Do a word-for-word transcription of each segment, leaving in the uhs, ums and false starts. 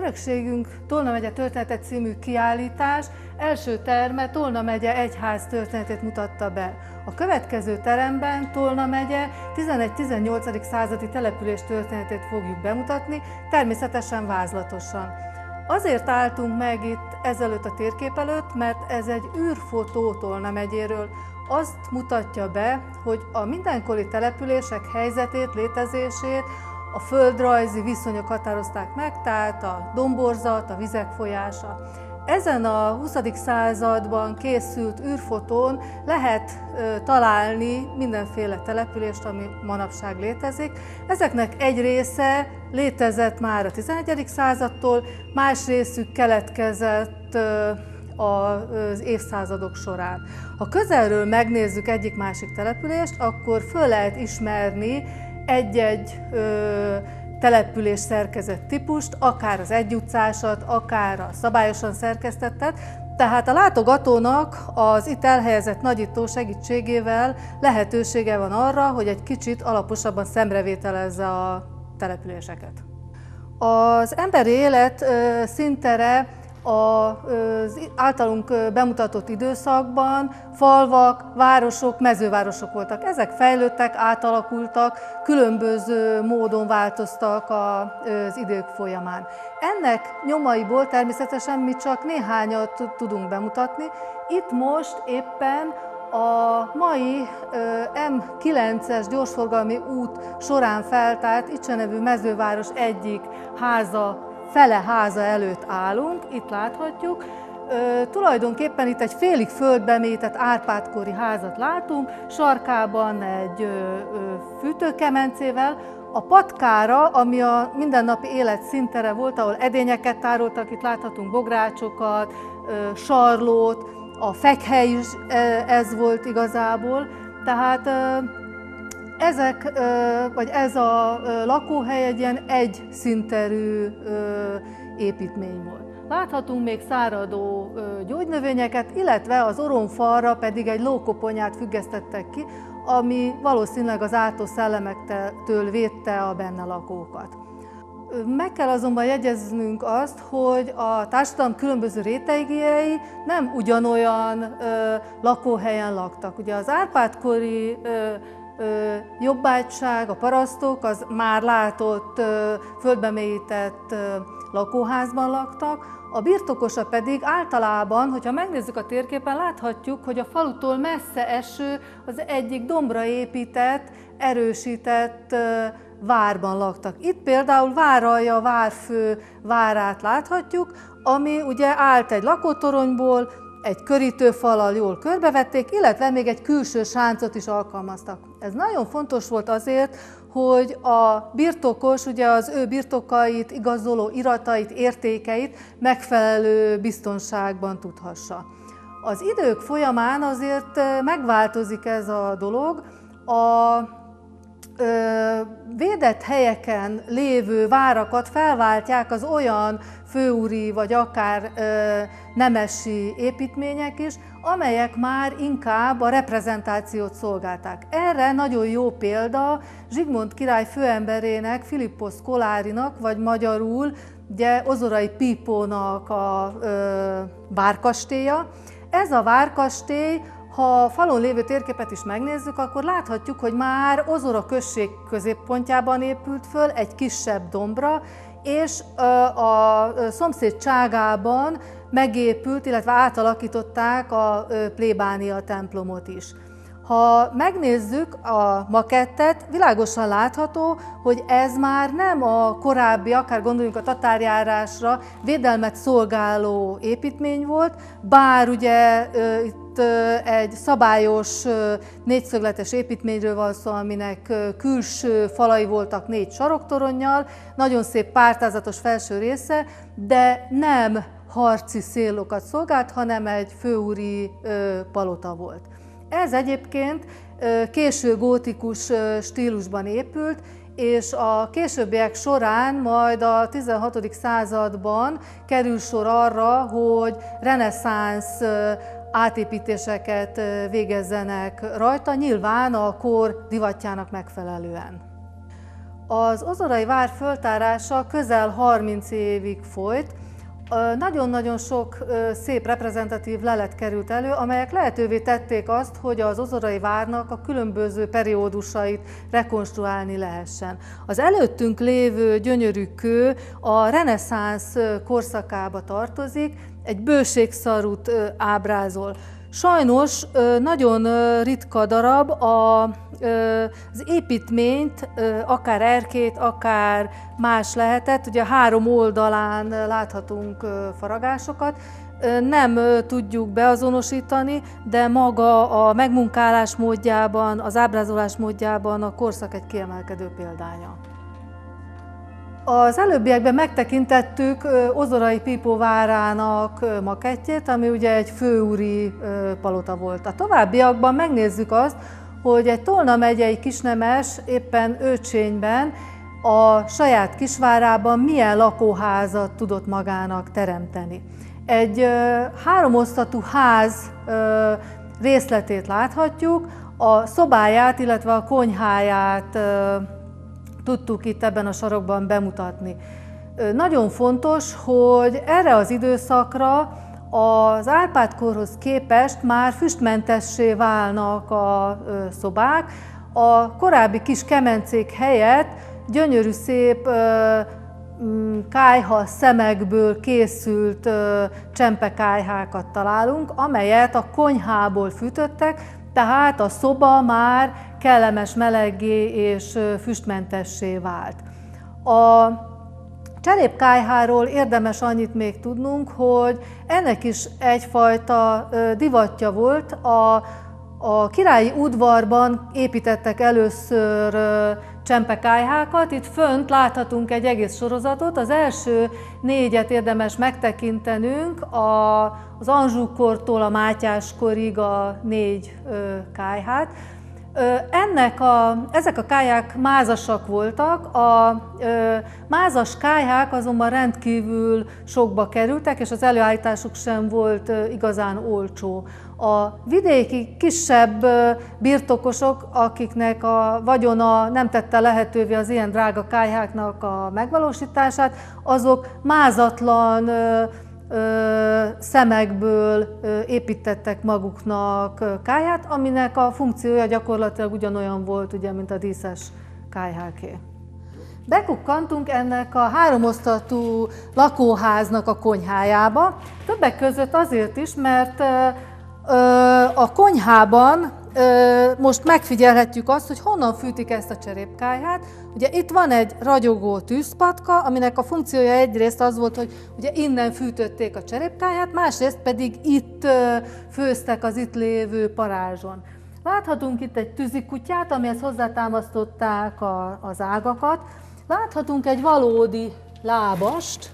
Örökségünk Tolna megye története című kiállítás első terme Tolna megye egyház történetét mutatta be. A következő teremben Tolna megye tizenegy-tizennyolcadik századi település történetét fogjuk bemutatni, természetesen vázlatosan. Azért álltunk meg itt ezelőtt a térkép előtt, mert ez egy űrfotó Tolna megyéről. Azt mutatja be, hogy a mindenkori települések helyzetét, létezését a földrajzi viszonyok határozták meg, tehát a domborzat, a vizek folyása. Ezen a huszadik században készült űrfotón lehet ö, találni mindenféle települést, ami manapság létezik. Ezeknek egy része létezett már a tizenegyedik századtól, más részük keletkezett ö, az évszázadok során. Ha közelről megnézzük egyik-másik települést, akkor föl lehet ismerni egy-egy település szerkezet típust, akár az egyutcásat, akár a szabályosan szerkesztettet. Tehát a látogatónak az itt elhelyezett nagyító segítségével lehetősége van arra, hogy egy kicsit alaposabban szemrevételezze a településeket. Az emberi élet színtere az általunk bemutatott időszakban falvak, városok, mezővárosok voltak. Ezek fejlődtek, átalakultak, különböző módon változtak az idők folyamán. Ennek nyomaiból természetesen mi csak néhányat tudunk bemutatni. Itt most éppen a mai M kilences gyorsforgalmi út során feltárt Icse nevű mezőváros egyik háza, fele háza előtt állunk, itt láthatjuk. Ö, tulajdonképpen itt egy félig földbe mélyített Árpád-kori házat látunk, sarkában egy ö, ö, fűtőkemencével. A patkára, ami a mindennapi élet színtere volt, ahol edényeket tároltak, itt láthatunk bográcsokat, ö, sarlót, a fekhely is ez volt igazából. Tehát ö, Ezek, vagy ez a lakóhely egy ilyen egyszínterű építmény volt. Láthatunk még száradó gyógynövényeket, illetve az oromfalra pedig egy lókoponyát függesztettek ki, ami valószínűleg az ártó szellemektől védte a benne lakókat. Meg kell azonban jegyeznünk azt, hogy a társadalom különböző rétegei nem ugyanolyan lakóhelyen laktak. Ugye az Árpád-kori jobbágyság, a parasztok, az már látott földbe mélyített lakóházban laktak, a birtokosok pedig általában, hogyha megnézzük a térképen, láthatjuk, hogy a falutól messze eső, az egyik dombra épített, erősített várban laktak. Itt például Váralja, a várfő várát láthatjuk, ami ugye állt egy lakótoronyból, egy körítőfallal jól körbevették, illetve még egy külső sáncot is alkalmaztak. Ez nagyon fontos volt azért, hogy a birtokos ugye az ő birtokait, igazoló iratait, értékeit megfelelő biztonságban tudhassa. Az idők folyamán azért megváltozik ez a dolog. A védett helyeken lévő várakat felváltják az olyan főúri vagy akár nemesi építmények is, amelyek már inkább a reprezentációt szolgálták. Erre nagyon jó példa Zsigmond király főemberének, Philippos Scolárinak, vagy magyarul ugye Ozorai Pípónak a várkastélya. Ez a várkastély, ha a falon lévő térképet is megnézzük, akkor láthatjuk, hogy már Ozora község középpontjában épült föl egy kisebb dombra, és a szomszédságában megépült, illetve átalakították a plébánia templomot is. Ha megnézzük a makettet, világosan látható, hogy ez már nem a korábbi, akár gondoljunk a tatárjárásra, védelmet szolgáló építmény volt, bár ugye itt egy szabályos négyszögletes építményről van szó, aminek külső falai voltak négy saroktoronnyal, nagyon szép pártázatos felső része, de nem harci célokat szolgált, hanem egy főúri palota volt. Ez egyébként késő gótikus stílusban épült, és a későbbiek során majd a tizenhatodik században kerül sor arra, hogy reneszánsz átépítéseket végezzenek rajta, nyilván a kor divatjának megfelelően. Az Ozorai vár föltárása közel harminc évig folyt. Nagyon-nagyon sok szép reprezentatív lelet került elő, amelyek lehetővé tették azt, hogy az Ozorai várnak a különböző periódusait rekonstruálni lehessen. Az előttünk lévő gyönyörű kő a reneszánsz korszakába tartozik, egy bőségszarút ábrázol. Sajnos nagyon ritka darab, az építményt, akár erkét, akár más lehetett, ugye három oldalán láthatunk faragásokat, nem tudjuk beazonosítani, de maga a megmunkálás módjában, az ábrázolás módjában a korszak egy kiemelkedő példánya. Az előbbiekben megtekintettük Ozorai Pípó várának makettjét, ami ugye egy főúri palota volt. A továbbiakban megnézzük azt, hogy egy Tolna megyei kisnemes éppen Őcsényben a saját kisvárában milyen lakóházat tudott magának teremteni. Egy háromosztatú ház részletét láthatjuk, a szobáját, illetve a konyháját tudtuk itt ebben a sarokban bemutatni. Nagyon fontos, hogy erre az időszakra az Árpád-korhoz képest már füstmentessé válnak a szobák. A korábbi kis kemencék helyett gyönyörű szép kályha szemekből készült csempekályhákat találunk, amelyet a konyhából fűtöttek, tehát a szoba már kellemes meleggé és füstmentessé vált. A cserépkályháról érdemes annyit még tudnunk, hogy ennek is egyfajta divatja volt. A, a királyi udvarban építettek először csempekályhákat. Itt fönt láthatunk egy egész sorozatot. Az első négyet érdemes megtekintenünk, a, az Anjou-kortól a Mátyás-korig a négy kályhát. Ennek a, ezek a kályhák mázasak voltak, a ö, mázas kályhák azonban rendkívül sokba kerültek, és az előállításuk sem volt ö, igazán olcsó. A vidéki kisebb ö, birtokosok, akiknek a vagyona nem tette lehetővé az ilyen drága kályháknak a megvalósítását, azok mázatlan ö, Ö, szemekből ö, építettek maguknak kályhát, aminek a funkciója gyakorlatilag ugyanolyan volt, ugye, mint a díszes kályháké. Bekukkantunk ennek a háromosztatú lakóháznak a konyhájába, többek között azért is, mert ö, ö, a konyhában ö, most megfigyelhetjük azt, hogy honnan fűtik ezt a cserépkályhát. Ugye itt van egy ragyogó tűzpatka, aminek a funkciója egyrészt az volt, hogy ugye innen fűtötték a cserépkályhát, másrészt pedig itt főztek az itt lévő parázson. Láthatunk itt egy tűzikutyát, amihez hozzátámasztották a, az ágakat. Láthatunk egy valódi lábast.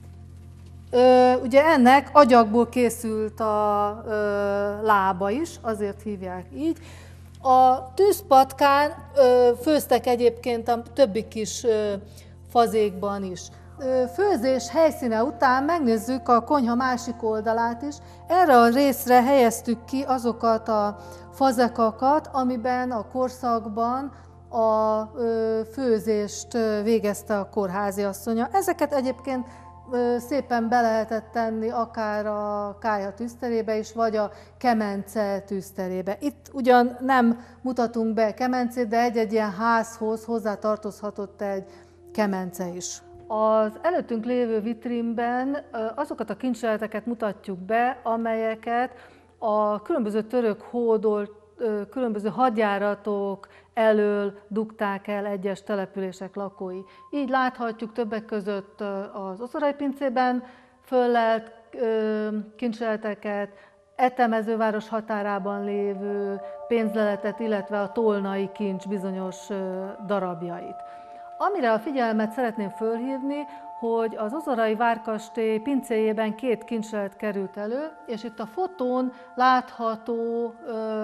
Ö, ugye ennek agyagból készült a ö, lába is, azért hívják így. A tűzpatkán ö, főztek egyébként a többi kis ö, fazékban is. Ö, főzés helyszíne után megnézzük a konyha másik oldalát is. Erre a részre helyeztük ki azokat a fazekakat, amiben a korszakban a ö, főzést végezte a kórházi asszonya. Ezeket egyébként szépen be lehetett tenni akár a kályha tűzterébe is, vagy a kemence tűzterébe. Itt ugyan nem mutatunk be kemencét, de egy-egy ilyen házhoz hozzátartozhatott egy kemence is. Az előttünk lévő vitrínben azokat a kincseletet mutatjuk be, amelyeket a különböző török hódol, különböző hadjáratok elől dugták el egyes települések lakói. Így láthatjuk többek között az Ozorai pincében föllelt kincsleteket, Ettemezőváros határában lévő pénzleletet, illetve a tolnai kincs bizonyos darabjait. Amire a figyelmet szeretném fölhívni, hogy az Ozorai várkastély pincéjében két kincslet került elő, és itt a fotón látható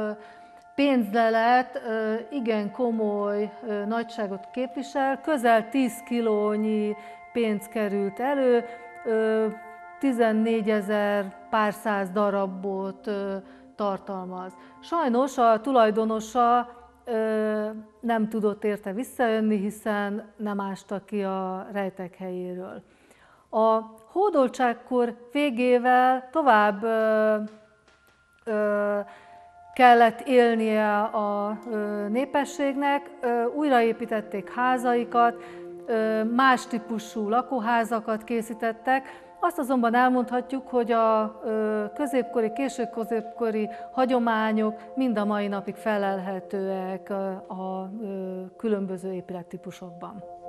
pénzlelet igen komoly nagyságot képvisel, közel tíz kilónyi pénz került elő, tizennégyezer pár száz darabot tartalmaz. Sajnos a tulajdonosa nem tudott érte visszajönni, hiszen nem ásta ki a rejtek helyéről. A hódoltságkor végével tovább kellett élnie a népességnek, újraépítették házaikat, más típusú lakóházakat készítettek. Azt azonban elmondhatjuk, hogy a középkori, késő-középkori hagyományok mind a mai napig felelhetőek a különböző épülettípusokban.